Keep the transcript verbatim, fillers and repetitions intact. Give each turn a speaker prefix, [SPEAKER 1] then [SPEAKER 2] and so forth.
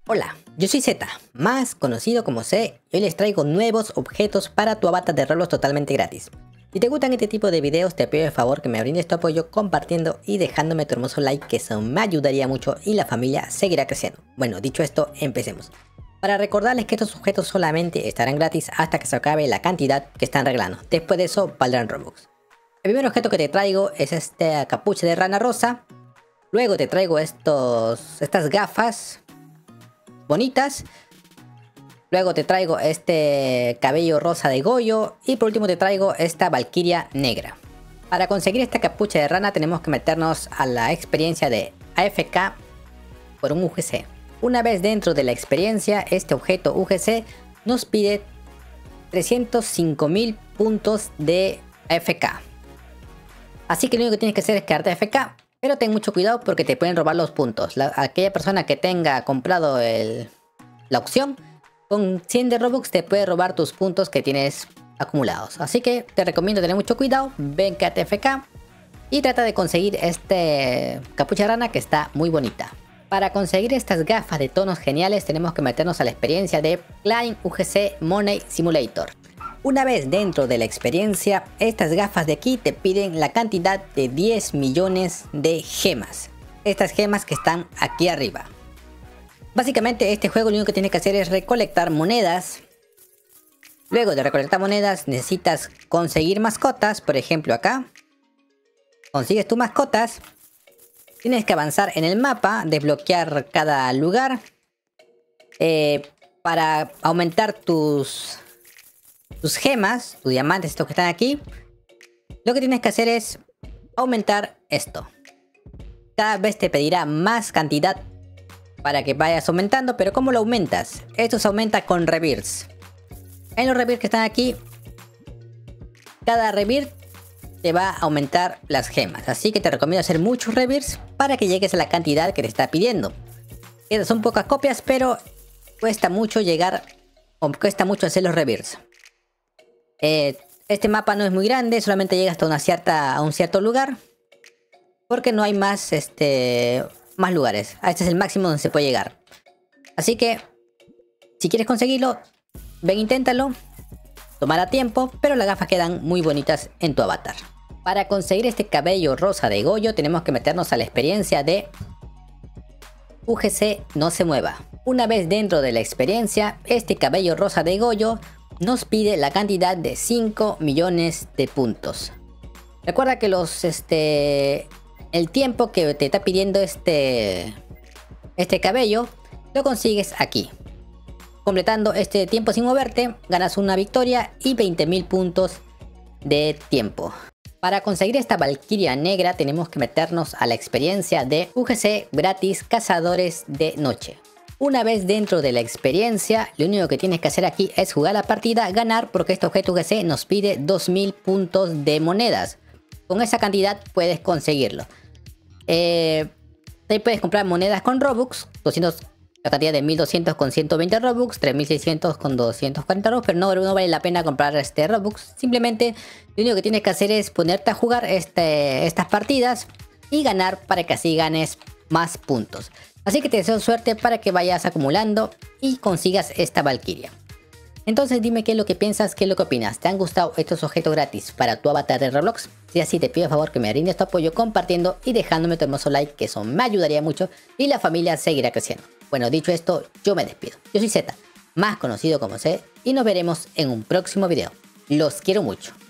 [SPEAKER 1] Hola, yo soy Z, más conocido como C, y hoy les traigo nuevos objetos para tu avatar de Roblox totalmente gratis. Si te gustan este tipo de videos, te pido el favor que me brindes tu apoyo compartiendo y dejándome tu hermoso like, que eso me ayudaría mucho y la familia seguirá creciendo. Bueno, dicho esto, empecemos. Para recordarles que estos objetos solamente estarán gratis hasta que se acabe la cantidad que están regalando. Después de eso, valdrán Robux. El primer objeto que te traigo es esta capucha de rana rosa. Luego te traigo estos, estas gafas bonitas. Luego te traigo este cabello rosa de Goyo. Y por último te traigo esta valquiria negra. Para conseguir esta capucha de rana tenemos que meternos a la experiencia de A F K por un U G C. Una vez dentro de la experiencia, este objeto U G C nos pide trescientos cinco mil puntos de A F K. Así que lo único que tienes que hacer es quedarte A F K. Pero ten mucho cuidado porque te pueden robar los puntos. La, aquella persona que tenga comprado el, la opción, con cien de Robux te puede robar tus puntos que tienes acumulados. Así que te recomiendo tener mucho cuidado. Ven, quédate A F K y trata de conseguir este capucha rana que está muy bonita. Para conseguir estas gafas de tonos geniales tenemos que meternos a la experiencia de Klein U G C Money Simulator. Una vez dentro de la experiencia, estas gafas de aquí te piden la cantidad de diez millones de gemas. Estas gemas que están aquí arriba. Básicamente este juego lo único que tienes que hacer es recolectar monedas. Luego de recolectar monedas necesitas conseguir mascotas. Por ejemplo acá. Consigues tus mascotas. Tienes que avanzar en el mapa, desbloquear cada lugar. Eh, para aumentar tus... tus gemas, tus diamantes, estos que están aquí, lo que tienes que hacer es aumentar esto. Cada vez te pedirá más cantidad para que vayas aumentando, pero ¿cómo lo aumentas? Esto se aumenta con rebirths. En los rebirths que están aquí, cada rebirth te va a aumentar las gemas, así que te recomiendo hacer muchos rebirths para que llegues a la cantidad que te está pidiendo. Son pocas copias, pero cuesta mucho llegar, o cuesta mucho hacer los rebirths. Eh, este mapa no es muy grande, solamente llega hasta una cierta, a un cierto lugar. Porque no hay más, este, más lugares. Este es el máximo donde se puede llegar. Así que, si quieres conseguirlo, ven, inténtalo. Tomará tiempo, pero las gafas quedan muy bonitas en tu avatar. Para conseguir este cabello rosa de Goyo, tenemos que meternos a la experiencia de U G C No Se Mueva. Una vez dentro de la experiencia, este cabello rosa de Goyo nos pide la cantidad de cinco millones de puntos. Recuerda que los este el tiempo que te está pidiendo este este cabello lo consigues aquí. Completando este tiempo sin moverte, ganas una victoria y veinte mil puntos de tiempo. Para conseguir esta valquiria negra tenemos que meternos a la experiencia de U G C gratis Cazadores de Noche. Una vez dentro de la experiencia, lo único que tienes que hacer aquí es jugar la partida, ganar, porque este objeto U G C nos pide dos mil puntos de monedas. Con esa cantidad puedes conseguirlo. Eh, ahí puedes comprar monedas con Robux, doscientos, la cantidad de mil doscientos con ciento veinte Robux, tres mil seiscientos con doscientos cuarenta Robux, pero no, no vale la pena comprar este Robux. Simplemente lo único que tienes que hacer es ponerte a jugar este, estas partidas y ganar para que así ganes más puntos. Así que te deseo suerte para que vayas acumulando y consigas esta valquiria. Entonces dime qué es lo que piensas, qué es lo que opinas. ¿Te han gustado estos objetos gratis para tu avatar de Roblox? Si así, te pido el favor que me brindes tu apoyo compartiendo y dejándome tu hermoso like, que eso me ayudaría mucho y la familia seguirá creciendo. Bueno, dicho esto, yo me despido. Yo soy Z, más conocido como C, y nos veremos en un próximo video. Los quiero mucho.